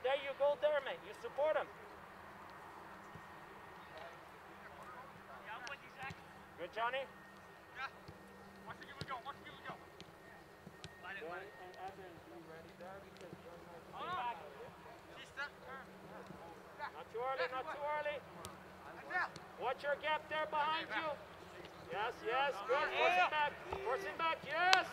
there you go there, mate. You support him. Good, Johnny. Yeah. Watch the go. Watch the go. And Evans, be ready there because John might be back. Not too early, not too early. Watch your gap there behind you. Yes, yes, good. Force him back. Force him back, yes.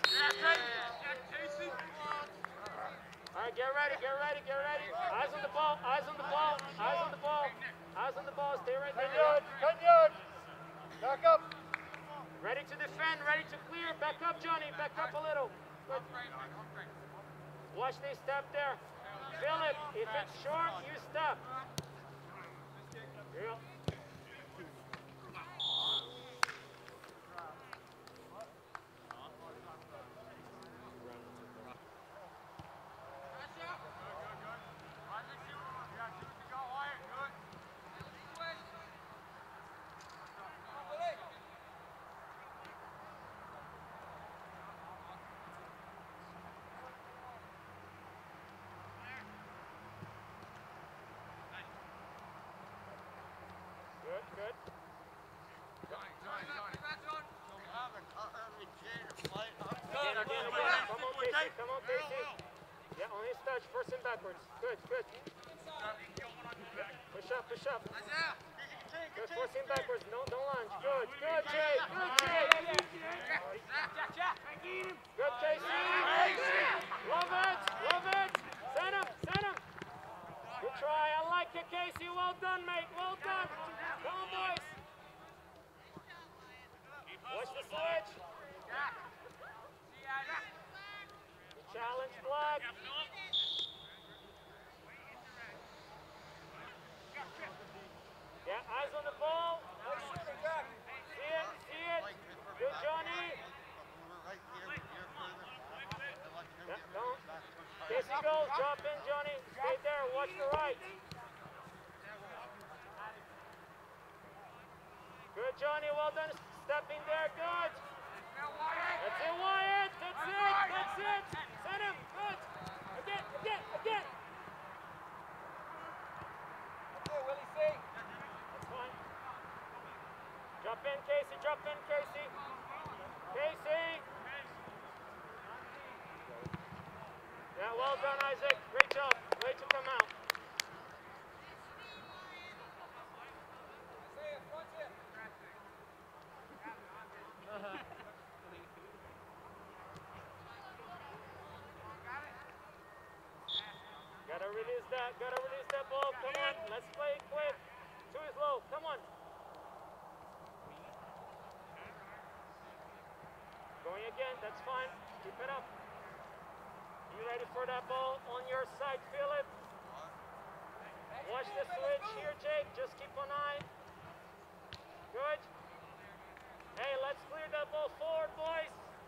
All right, get ready, get ready, get ready. Eyes on the ball, eyes on the ball, eyes on the ball. Eyes on the ball, stay right there. Good. Back up. Ready to defend, ready to clear. Back up, Johnny, back up a little. Good. Watch they step there. Philip, if it's short, you step. Yeah. Good. Come on, Casey. Yeah, on his touch, first and backwards. Good. Push up. Good, force him backwards. No, don't lunge. Good, Jay. Good, Casey. Love it. Send him. Good try. I like it, Casey. Well done, mate. Well done. Come on, boys. Watch the switch. Challenge block. Yeah, eyes on the ball. See it. Good, Johnny. Yeah, don't. Casey goes. Drop in, Johnny. Stay there. Watch the right. Good, Johnny. Well done. Step in there. Good. That's it, Wyatt. That's it. Send him. Good. Again. Okay, Willie, see. That's fine. Drop in, Casey. Casey. Yeah, well done, Isaac. Great job. Way to come out. Gotta release that ball. Come on, let's play it quick. 2 is low. Come on. Going again. That's fine. Keep it up. You ready for that ball on your side, Philip? Watch the switch here, Jake. Just keep an eye. Good. Hey, let's clear that ball forward, boys.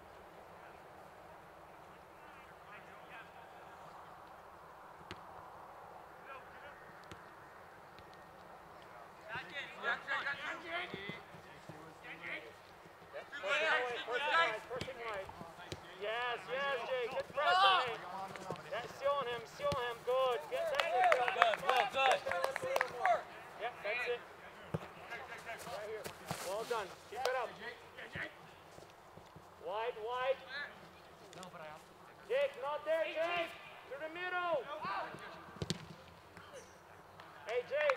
Pushing right. Yes, Jake. Good pressure, mate. Seal him. Good. Get that. Good. Yeah, that's it. Right here. Well done. Keep it up. Wide. Jake, not there, Jake. To the middle. Hey, Jake.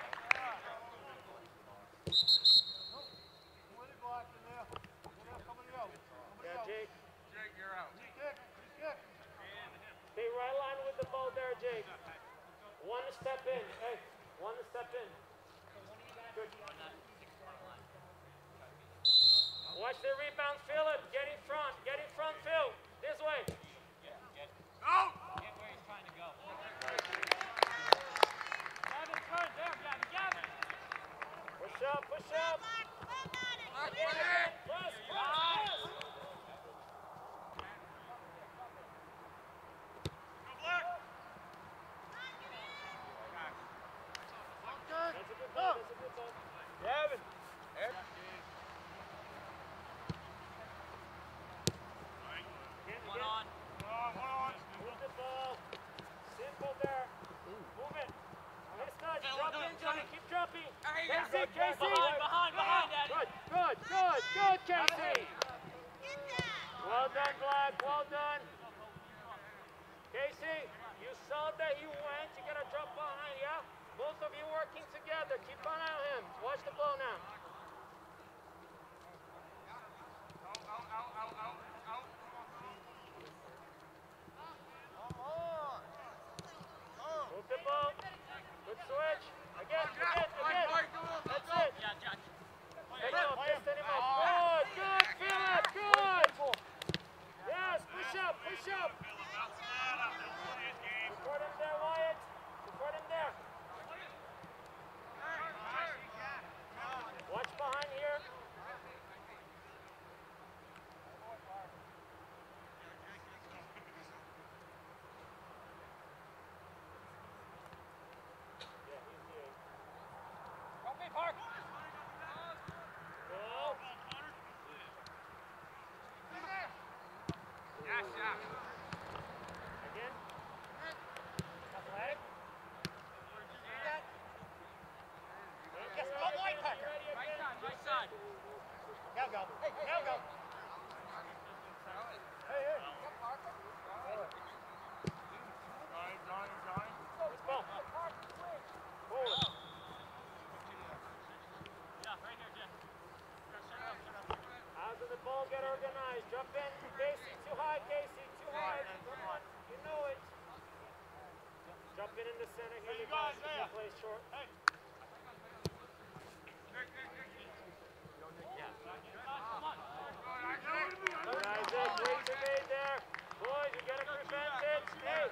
Yeah, Jake. Jake, you're out. Stay right line with the ball there, Jake. One step in. Hey, one step in. Good. Watch the rebound, Philip. Get in front, Phil. This way. Out! Get where he's trying to go. Gavin. Push up. Press. That's a good ball. Gavin. One on. Move the ball. Casey, Casey. Behind, Daddy. Good, Casey. Well done, Black, well done. Casey, you saw that he went. You gotta drop behind, yeah? Both of you working together. Keep an eye on him. Watch the ball now. Move the ball. Good switch. Again. That's it. Take off, distance him up. Good, Philip, good. Yes, push up. Support him there, Wyatt. Support him there. Watch behind here. Again. Athletic. Yes, go wide, Parker. Right side. Now go. Now go. Hey. Let's go. Forward. Yeah, right here, Jeff. Out of the ball, get organized. Drop in. Casey, too high, Casey. Too high. Come on. You know it. Drop in the center here. You guys play short. Hey. Good, Isaac. Great debate there. Boys, you got a advantage. Hey.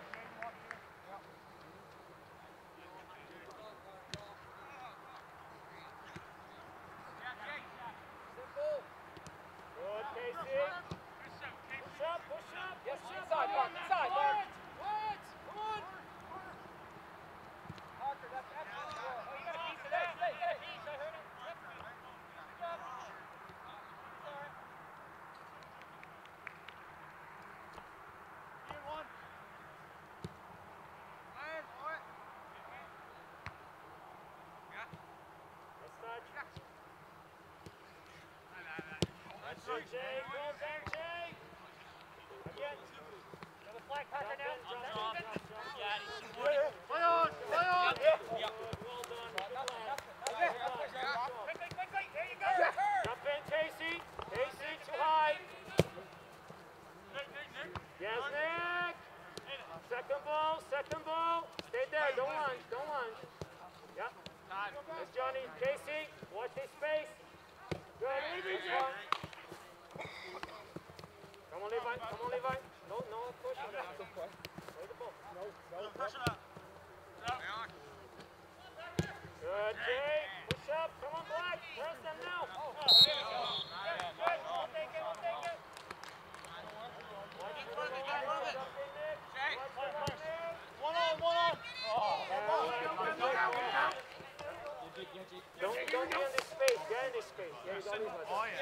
Good, Casey. Push up. Yes, inside, Mark. Inside, Mark. What? Come on. Parker, that's excellent. Oh, you got a piece of that. You got a piece. I heard it. Good job. Sorry. Let's touch. That's it, Jay. Well done, Jay. Again. Got a flag, Parker, now. Drop. Yeah, he's supporting. Play on. Yep. Well done. Quick. There you go. Jump in, Casey. Casey, too high. Yes, Nick. Second ball. Stay there. Don't lunge. Yep. That's Johnny. Casey, watch his space. Good. That's one. Come on, Levi. No push. Play the ball. Good, Jay. Push up. Come on, Black. Press them now. We'll take it. Watch the ball. Jump in, Nick. Watch the ball, Nick. One on. Don't be in this space. Get in this space. There you go, Levi.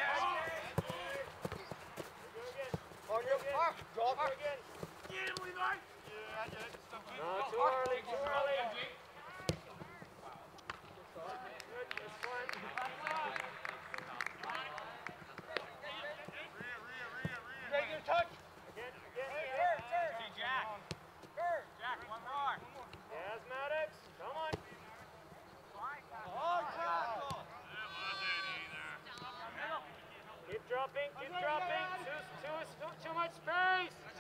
On your mark. Drop. Again. No, too early. Good, that's fine. Ready to touch? Again. See Jack. Jack, one more. Yes, Maddox. Come on. Keep dropping. Too much space.